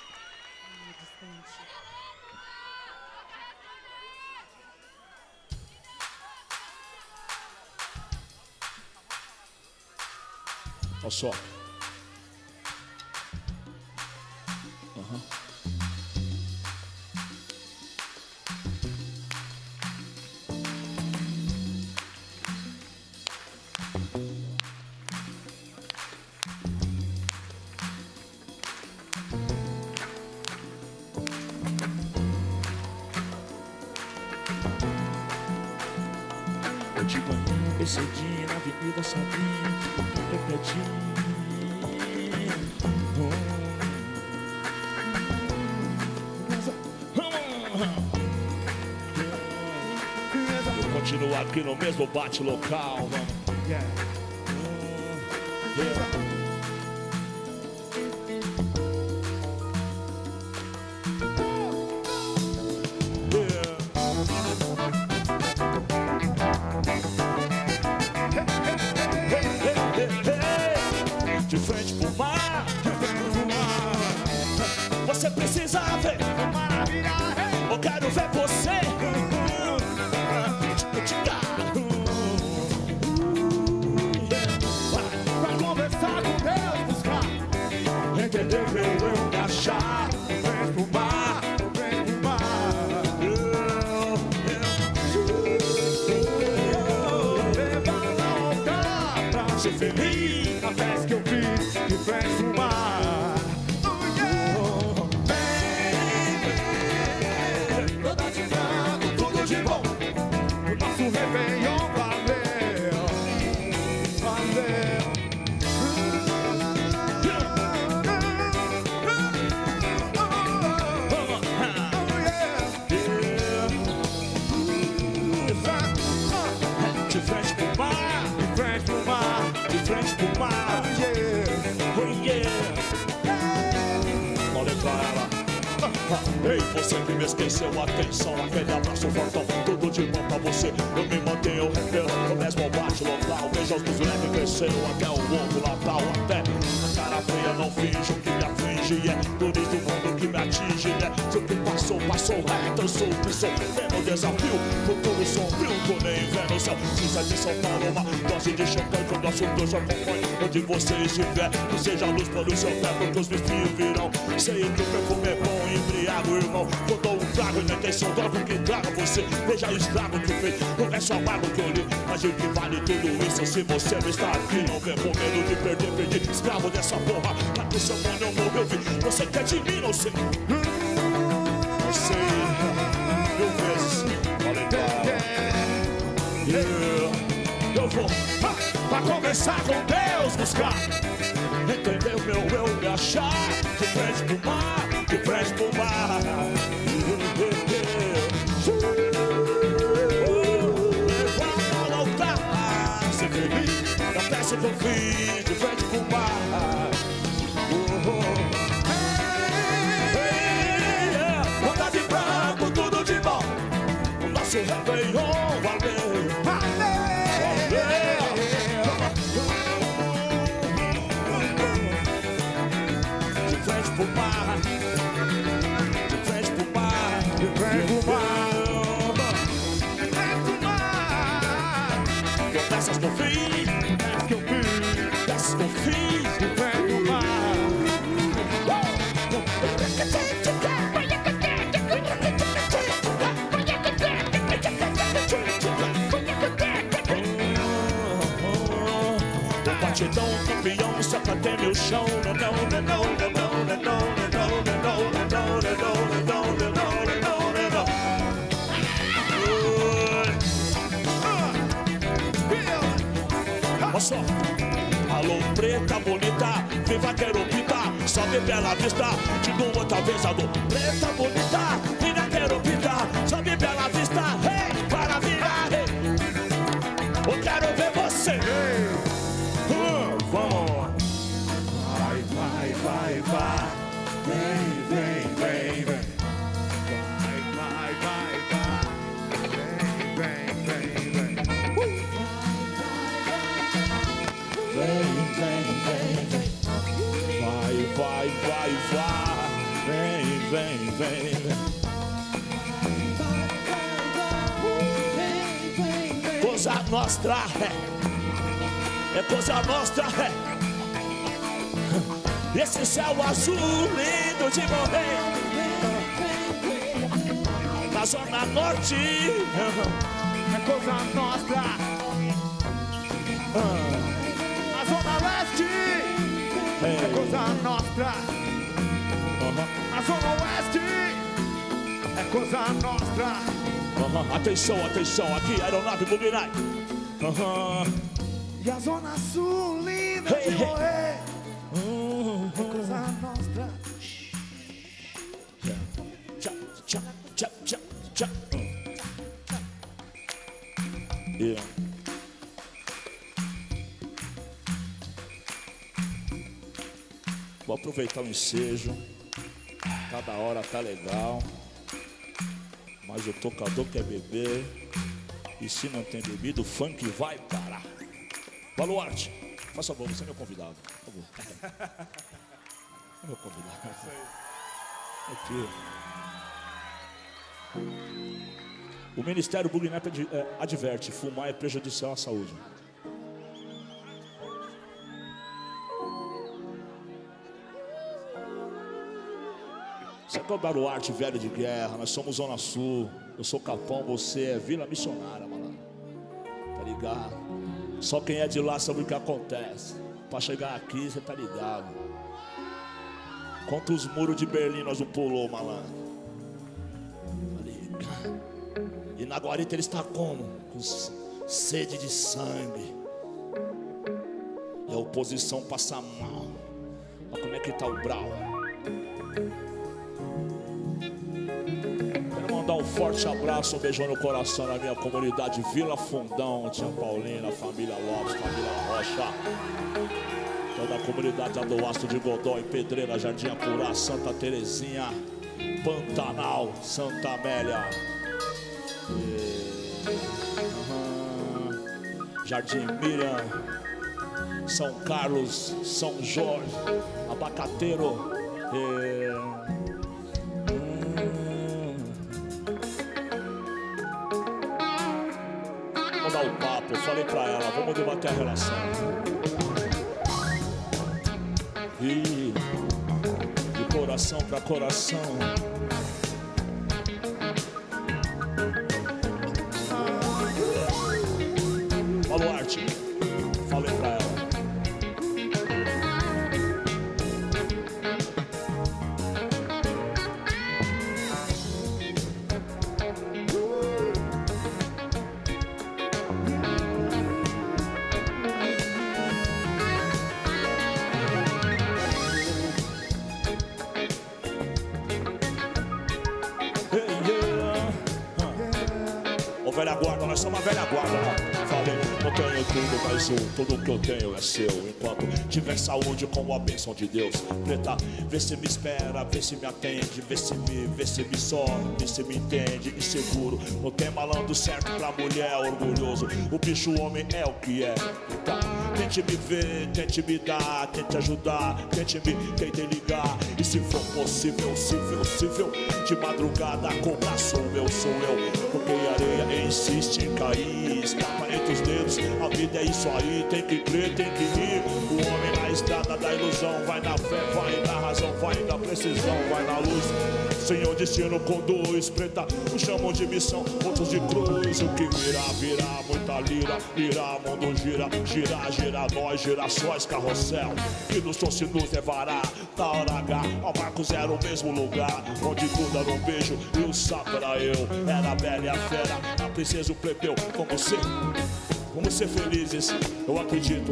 Olha só. Eu de manhã, bem cedinho, na Avenida Sabrinha, repetindo. Eu continuo aqui no mesmo bate local, achar. Vem pro mar, vem pro mar. Leva lá ao altar pra ser feliz na festa que eu fiz de frente pro mar. Toda de branco, tudo de bom. O nosso Réveillon valeu, valeu. De frente pro mar, De frente pro mar, de frente pro mar. yeah. Oh yeah. Olha pra ela. Ei, você que me esqueceu, atenção, aquele abraço fortão, tudo de bom pra você. Eu me mantenho refero, o mesmo bate local. Veja os dos leves cresceram até o longo Natal. Até a cara feia não finge o que me aflige. É tudo do mundo que me atinge, né? Se o que passou, passou, eu sou o que sou. Vendo o desafio, futuro sombrio, tô nem vendo o céu. Precisa de São Paulo, uma dose de champanhe que o nosso Deus acompanha. Onde você estiver, que seja a luz para o seu pé, porque os vestidos virão. Sei que o perfume é bom, embriago, irmão. Quando dou um trago, na intenção, droga que traga você. Veja o estrago que fez, não é só amargo que eu li. Mas o que vale tudo isso se você não está aqui? Não vem com medo de perder, perdi escravo dessa porra. Pra que seu mano não morreu, vi. Você quer de mim, não sei. Não sei, mil vezes. Falei pra ela. Eu vou pra conversar com Deus, buscar entender o meu eu, me achar. De frente pro mar, de frente pro mar. Levanta ao altar, ser feliz na peça que eu fiz. De frente pro mar. Bota de branco, tudo de bom. O nosso Réveillon valeu. De frente pro mar, de frente pro mar, De frente pro mar, de frente pro mar. Peças que eu fiz, que eu fiz. peças que eu fiz. De frente pro mar. Batidão, campeão, só pra ter meu chão. Não, não, não, não, não, não, não, não, olha só. Alô, preta bonita, viva querubita, sobe bela vista, te dou outra vez. Alô, preta bonita, viva querubita, sobe bela vista, hey, para virar, hey. Eu quero ver você. Vamos. Vai, vai, vai, vai. Vem, vem, vem, vem. Vai, vai, vai, vai. Vem, vem, vem, vem. Vem, vem, vem, vem. Vai, vai, vai, vai. Vem, vem, vem, vem. Coisa nostra, é coisa nostra, esse céu azul lindo de morrer. Na zona norte É coisa nostra. Na zona leste é coisa nostra. Na zona oeste é coisa nostra. Atenção, atenção, aqui aeronave Boogie Night. E a zona sul linda de morrer é coisa nostra. Tchau, tchau, tchau, tchau, tchau. Yeah. Vou aproveitar o ensejo. Cada hora tá legal. Mas o tocador quer beber. E se não tem bebido, o funk vai parar. Baluarte, faça favor, você é meu convidado. Por favor. É meu convidado. Aqui. O Ministério Boogie Night adverte: fumar é prejudicial à saúde. Isso aqui é o Baluarte Velho de Guerra. Nós somos Zona Sul. Eu sou Capão, você é Vila Missionária, mano. Tá ligado? Só quem é de lá sabe o que acontece. Pra chegar aqui, você tá ligado. Quantos muros de Berlim nós não pulou, malandro? Tá ligado? E na guarita ele está como? Com sede de sangue. E a oposição passa mal. Olha como é que tá o Brau. Quero mandar um forte abraço, um beijão no coração na minha comunidade Vila Fundão, tia Paulina, família Lopes, família Rocha. Toda a comunidade Adoasto de Godói, Pedreira, Jardim Apurá, Santa Terezinha, Pantanal, Santa Amélia, Jardim Miriam, São Carlos, São Jorge, Abacateiro. Vamos dar o papo, eu falei pra ela, vamos debater a relação. E de coração pra coração. Baluarte, falei pra ela. Velha guarda, nós somos a velha guarda, né? Falei, não tenho tudo, mas tudo que eu tenho é seu. Enquanto tiver saúde com a bênção de Deus. Preta, vê se me espera, vê se me atende, vê se me só, vê se me entende. Inseguro, não tem malandro certo pra mulher, orgulhoso. O bicho homem é o que é. Então, tente me ver, tente me dar, tente ajudar, tente ligar. E se for possível, de madrugada cobrar sou eu. Porque a areia insiste em cair, escapa entre os dedos. A vida é isso aí, tem que crer, tem que rir. O homem na estrada da ilusão, vai na fé, vai na razão, vai na precisão, vai na luz. Senhor destino conduz, preta, o chamam de missão, outros de cruz. O que virá, muita lira, mundo gira, nós, girações, carrossel. Que no som se nos levará, na hora H, ao marco zero, o mesmo lugar. Onde tudo era um beijo e o sapo era eu. Era a bela e a fera, a princesa, o plebeu. Vamos ser felizes, eu acredito.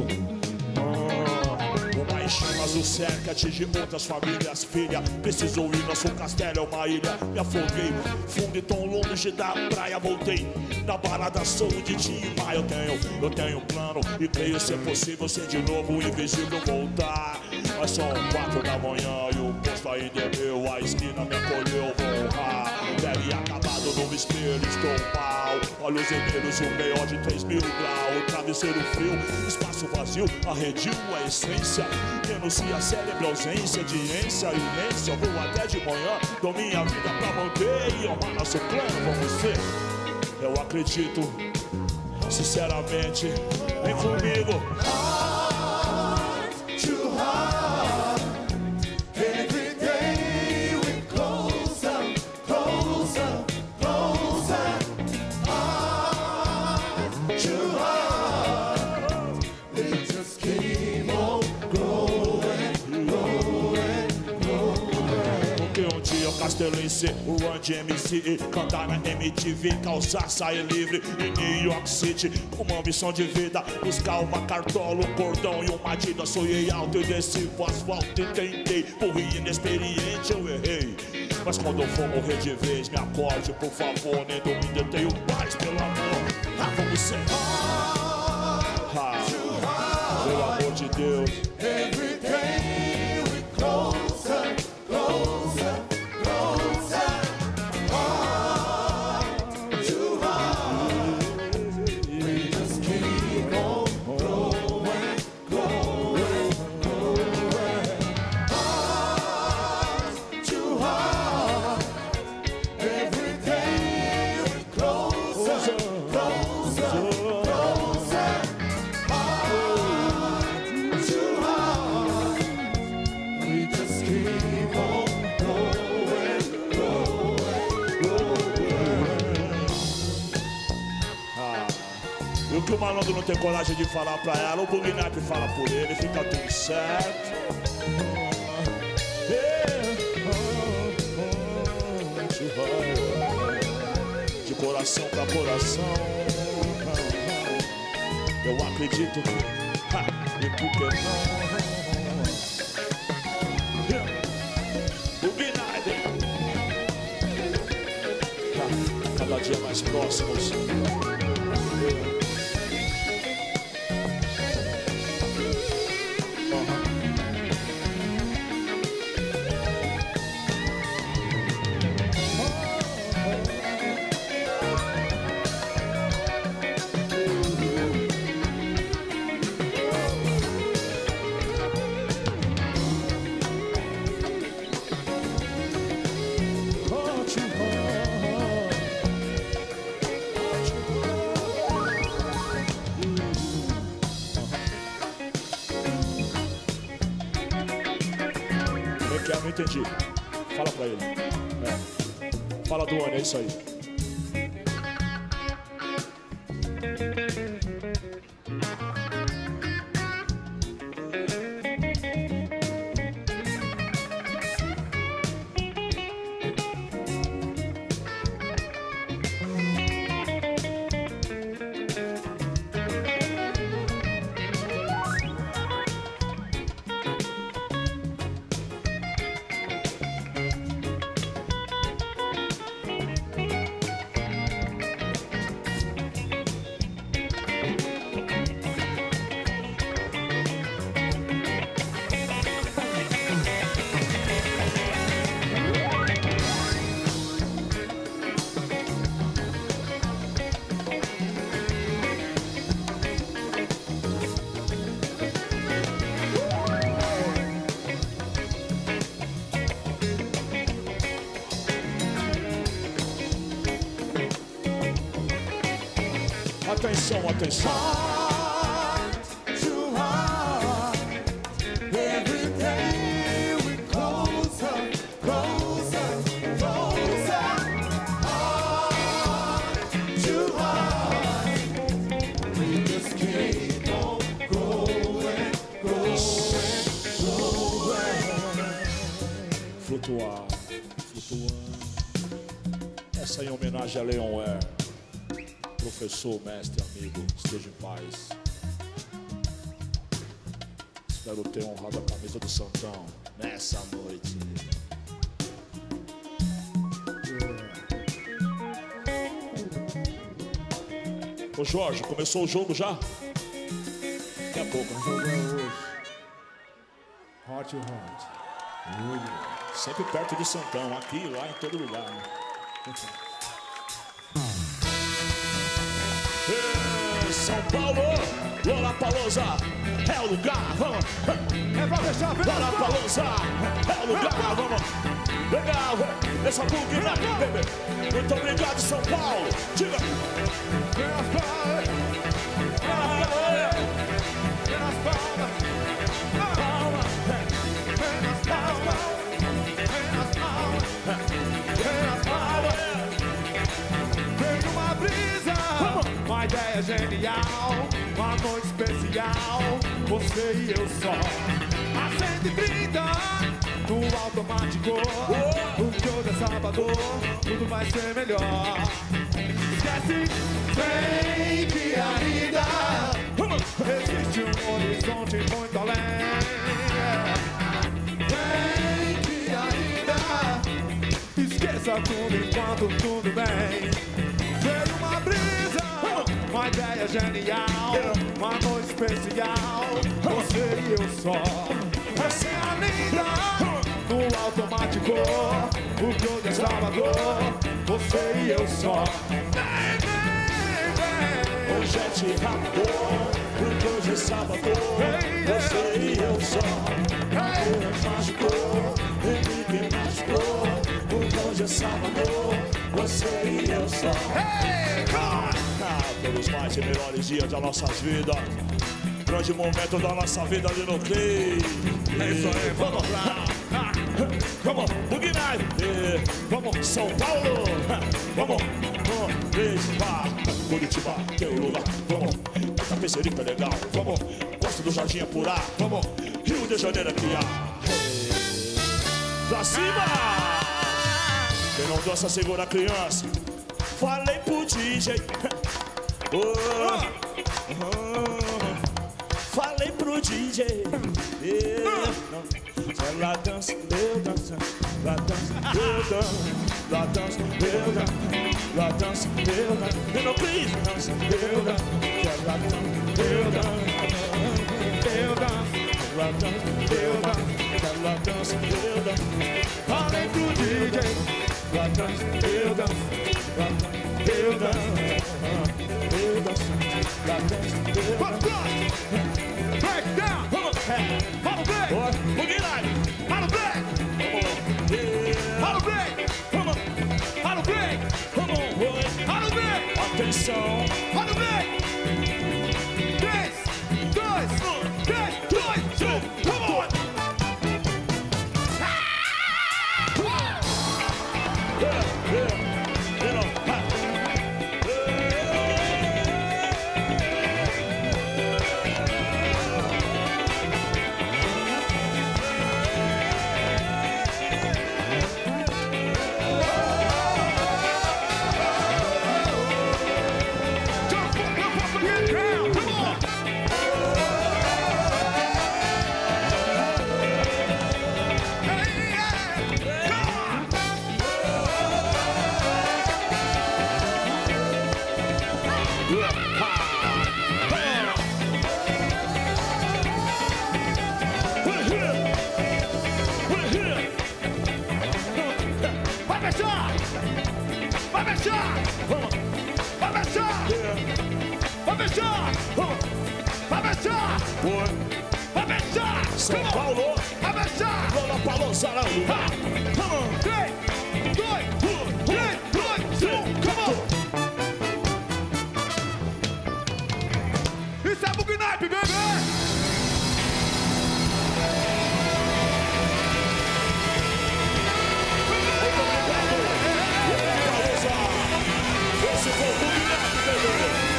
Uma enchente azul cerca, atinge outras famílias. Filha, precisou ir, nosso castelo é uma ilha. Me afoguei, fundo e tão longe da praia. Voltei, na balada sou de Timar. Eu tenho um plano e creio ser possível ser de novo invisível voltar. Mas são 4 da manhã e o posto ainda é meu. A esquina me acolheu, vou honrar. Velho e acabado no espelho, estou mal. Olhos vermelhos e um B.O. de 3.000 graus. Travesseiro frio, espaço vazio, arredio a essência. Denuncia cérebro, ausência de ência e inência. Eu vou até de manhã, dou minha vida pra manter e honrar nosso plano, vamos ser. Eu acredito, sinceramente, vem comigo. Heart to heart, every day we closer, closer, closer. Heart to heart, we just keep on growing, growing, growing. Porque um dia eu castelense, o Run de MC, cantar na MTV, calçar, sair livre em New York City, com uma missão de vida, buscar uma cartola, um cordão e uma Adidas. Sonhei alto e desci pro asfalto e tentei, morri inexperiente, eu errei. Mas quando eu for morrer de vez, me acorde, por favor, nem dormir, detenho paz, pelo amor. Vamos ser. Pelo amor de Deus. Every day we closer, closer, closer. Heart to heart, we just keep on growing, growing, growing. Heart to heart, every day we closer, closer, closer. Heart to E o que o malandro não tem coragem de falar pra ela, o Bug Night fala por ele, fica tudo certo. De coração pra coração, eu acredito que, e por que não? Bug Night, cada dia mais próximos. Não entendi. Fala pra ele. Fala do ano, é isso aí. Atenção, atenção. Heart to heart, every day we closer, closer, closer. Heart to heart, we just keep on growing, growing, growing. Flutuar, flutuar. Essa em homenagem a Leon Ware. Professor, mestre, amigo, esteja em paz. Espero ter honrado a camisa do Santão nessa noite. Ô Jorge, começou o jogo já? Daqui a pouco. O jogo é hoje. Heart to heart. Sempre perto do Santão, aqui, lá, em todo lugar. Né? São Paulo, Lollapalooza é o lugar, vamos. É pra deixar ver. Lollapalooza é o lugar, vamos. Legal, essa Bug Night, bebê. Muito obrigado, São Paulo. Diga. Vem as palmas. Vem as palmas. Palmas. Vem as palmas. Vem as palmas. Vem as palmas. Vem uma brisa. Uma ideia genial, uma noite especial, você e eu só. A 130 no automático, porque hoje é sábado, tudo vai ser melhor. Esquece, vem que ainda existe um horizonte muito além. Vem que ainda esqueça tudo enquanto tudo bem. Veio uma brisa, uma ideia genial, uma noite especial, você e eu só. Você é linda, no automático, o que hoje é sábado, você e eu só. Vem, vem, vem. Hoje é de rápido, porque hoje é sábado, você e eu só. É mágico, Henrique mágico, porque hoje é sábado, você e eu só. Pelos mais e melhores dias das nossas vidas, grande momento da nossa vida ali no clipe. É isso aí, vamos lá. Vamos, Bug Night. Vamos, São Paulo. Vamos. 3, 4. Curitiba, teu lugar, vamos. Tapecerica legal, vamos. Gosto do Jardim Apurá, vamos. Rio de Janeiro aqui, pra cima! Quem não dança segura a criança. Falei pro DJ. Falei pro DJ. Ela dança, eu danço. Ela dança, eu danço. Ela dança, eu danço. Ela dança, eu danço. Não, please, dança, eu danço. Ela dança, eu danço. Eu danço. Ela dança, eu danço. Ela dança, eu danço. Falei pro DJ. Ela dança, eu danço. Ela dança, eu danço. Eu danço. Ela dança, eu danço. Break down! Come on! Follow back! Boogie Night! Follow back! Come on! Yeah! Follow back! Come on! Follow back! Come on, boy! Follow back! Atenção! Follow back! 3, 2, 1, come on! São Paulo, Lollapalooza, come on, 3, 2, 1, come on. Isso é Boogie Night, bebê! Muito obrigado, Lollapalooza. Esse foi o Boogie Night, bebê.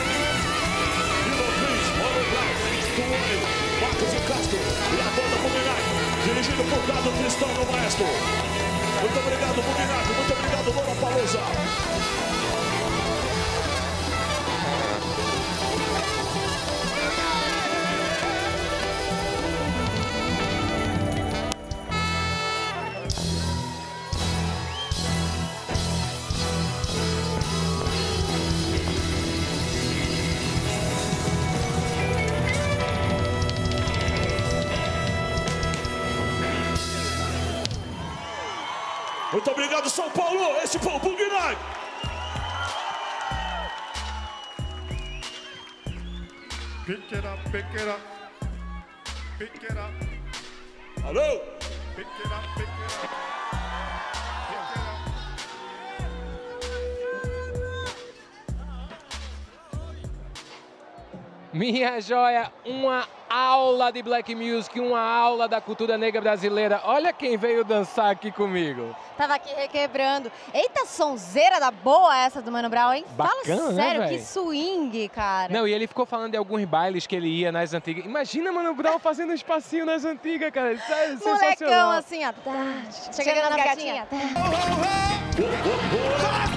Marcos e Castro e a banda Boogie Night, dirigido por Dado Cristão no Maestro. Muito obrigado, Boogie Night. Muito obrigado, Lollapalooza. Muito obrigado, São Paulo. Esse foi o Boogie Night. Pick it up, pick it up. Pick it up. Alô? Pick it up, pick it up. Pick it up. Minha joia, uma aula de black music, uma aula da cultura negra brasileira. Olha quem veio dançar aqui comigo. Tava aqui requebrando. Eita, sonzeira da boa essa do Mano Brown, hein? Bacana, fala sério, né, que swing, cara. Não, e ele ficou falando de alguns bailes que ele ia nas antigas. Imagina Mano Brown fazendo um espacinho nas antigas, cara. Isso é molecão sensacional. assim, ó. Chegando nas gatinhas.